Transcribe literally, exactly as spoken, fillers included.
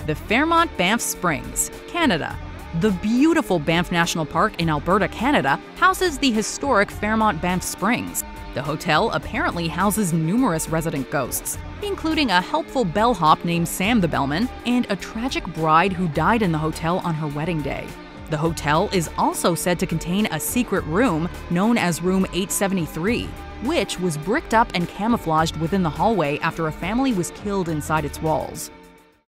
The Fairmont Banff Springs, Canada. The beautiful Banff National Park in Alberta, Canada, houses the historic Fairmont Banff Springs. The hotel apparently houses numerous resident ghosts, including a helpful bellhop named Sam the Bellman and a tragic bride who died in the hotel on her wedding day. The hotel is also said to contain a secret room known as Room eight seventy-three, which was bricked up and camouflaged within the hallway after a family was killed inside its walls.